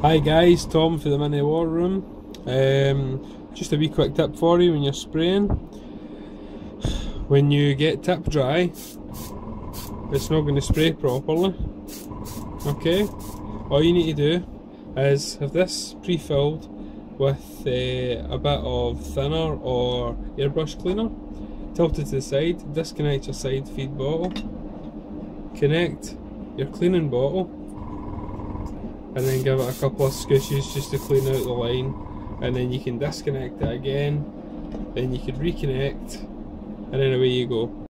Hi guys, Tom for the Mini War Room. Just a wee quick tip for you when you're spraying. When you get tip dry, it's not going to spray properly. Okay? All you need to do is have this pre-filled with a bit of thinner or airbrush cleaner. Tilt it to the side, disconnect your side feed bottle, connect your cleaning bottle, and then give it a couple of squishes just to clean out the line, and then you can disconnect it again, then you can reconnect, and then away you go.